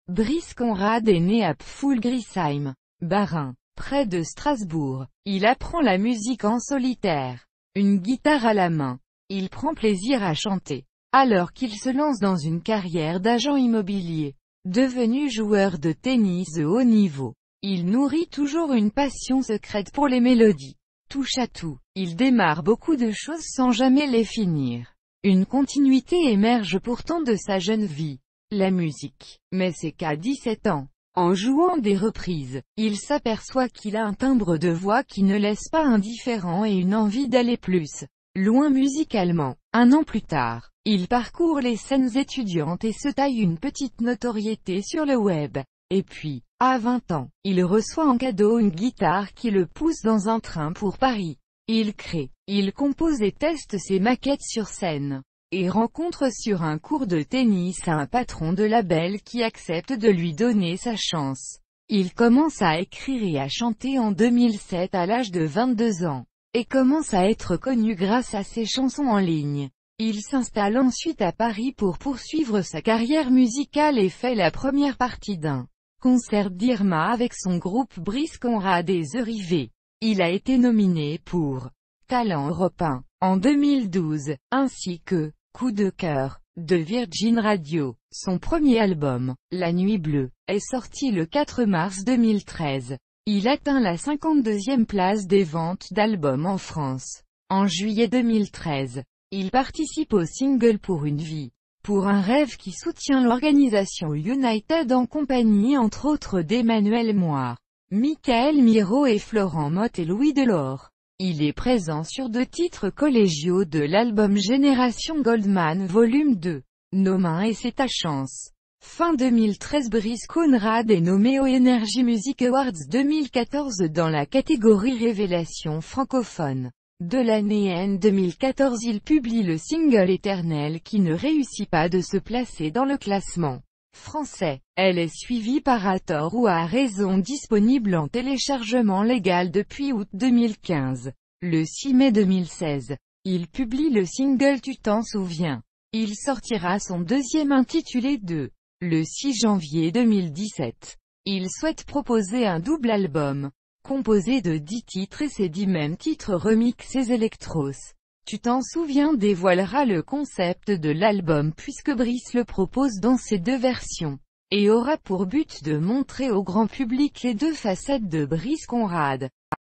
Brice Conrad est né à Pfullgrisheim, Bas-Rhin, près de Strasbourg. Il apprend la musique en solitaire, une guitare à la main. Il prend plaisir à chanter, alors qu'il se lance dans une carrière d'agent immobilier. Devenu joueur de tennis de haut niveau, il nourrit toujours une passion secrète pour les mélodies. Touche à tout, il démarre beaucoup de choses sans jamais les finir. Une continuité émerge pourtant de sa jeune vie, la musique. Mais c'est qu'à 17 ans, en jouant des reprises, il s'aperçoit qu'il a un timbre de voix qui ne laisse pas indifférent et une envie d'aller plus loin musicalement. Un an plus tard, il parcourt les scènes étudiantes et se taille une petite notoriété sur le web. Et puis, à 20 ans, il reçoit en cadeau une guitare qui le pousse dans un train pour Paris. Il crée, il compose et teste ses maquettes sur scène, et rencontre sur un cours de tennis un patron de label qui accepte de lui donner sa chance. Il commence à écrire et à chanter en 2007 à l'âge de 22 ans, et commence à être connu grâce à ses chansons en ligne. Il s'installe ensuite à Paris pour poursuivre sa carrière musicale et fait la première partie d'un concert d'Irma avec son groupe Brice Conrad et The Rivet. Il a été nominé pour Talent européen en 2012, ainsi que Coup de cœur de Virgin Radio. Son premier album, La Nuit Bleue, est sorti le 4 mars 2013. Il atteint la 52e place des ventes d'albums en France. En juillet 2013, il participe au single Pour une vie, pour un rêve qui soutient l'organisation United en compagnie entre autres d'Emmanuel Moir, Michael Miro et Florent Mott et Louis Delort. Il est présent sur 2 titres collégiaux de l'album Génération Goldman Volume 2, Nos mains et C'est ta chance. Fin 2013, Brice Conrad est nommé aux Energy Music Awards 2014 dans la catégorie Révélation francophone. De l'année N 2014, il publie le single Éternel qui ne réussit pas de se placer dans le classement français. Elle est suivie par À tort ou à raison, disponible en téléchargement légal depuis août 2015. Le 6 mai 2016, il publie le single Tu t'en souviens. Il sortira son deuxième intitulé le 6 janvier 2017. Il souhaite proposer un double album, composé de 10 titres et ces 10 mêmes titres remixés électros. Tu t'en souviens dévoilera le concept de l'album puisque Brice le propose dans ses 2 versions, et aura pour but de montrer au grand public les 2 facettes de Brice Conrad.